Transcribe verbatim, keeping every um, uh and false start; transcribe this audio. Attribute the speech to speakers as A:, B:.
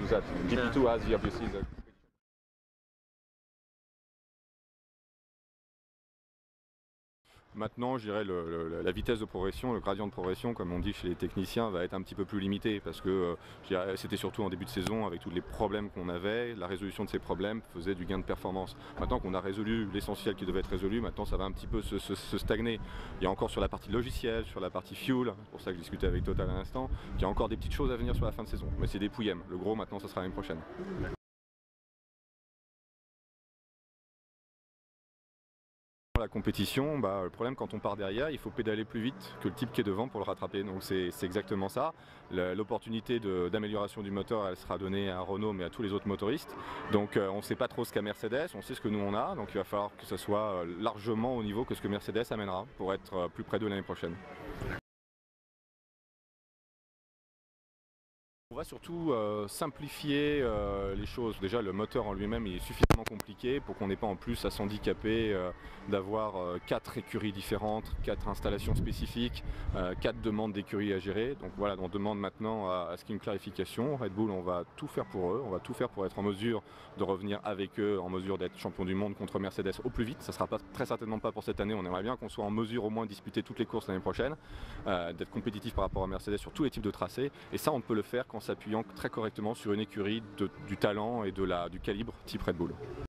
A: that. G P two has the, obviously the Maintenant, je dirais le, le, la vitesse de progression, le gradient de progression, comme on dit chez les techniciens, va être un petit peu plus limité parce que euh, c'était surtout en début de saison avec tous les problèmes qu'on avait, la résolution de ces problèmes faisait du gain de performance. Maintenant qu'on a résolu l'essentiel qui devait être résolu, maintenant ça va un petit peu se, se, se stagner. Il y a encore sur la partie logicielle, sur la partie fuel, c'est pour ça que je discutais avec Total à l'instant, il y a encore des petites choses à venir sur la fin de saison, mais c'est des pouillèmes. Le gros maintenant, ça sera l'année prochaine. La compétition, bah, le problème quand on part derrière, il faut pédaler plus vite que le type qui est devant pour le rattraper. Donc c'est exactement ça. L'opportunité d'amélioration du moteur, elle sera donnée à Renault mais à tous les autres motoristes. Donc euh, on ne sait pas trop ce qu'a Mercedes, on sait ce que nous on a. Donc il va falloir que ce soit largement au niveau que ce que Mercedes amènera pour être plus près de l'année prochaine. On va surtout euh, simplifier euh, les choses. Déjà le moteur en lui-même est suffisamment compliqué pour qu'on n'ait pas en plus à s'handicaper euh, d'avoir euh, quatre écuries différentes, quatre installations spécifiques, euh, quatre demandes d'écuries à gérer. Donc voilà, on demande maintenant à, à ce qu'il y ait une clarification. Red Bull, on va tout faire pour eux, on va tout faire pour être en mesure de revenir avec eux, en mesure d'être champion du monde contre Mercedes au plus vite. Ça ne sera pas, très certainement pas pour cette année, on aimerait bien qu'on soit en mesure au moins de disputer toutes les courses l'année prochaine, euh, d'être compétitif par rapport à Mercedes sur tous les types de tracés. Et ça, on ne peut le faire qu'en s'appuyant très correctement sur une écurie de, du talent et de la, du calibre type Red Bull.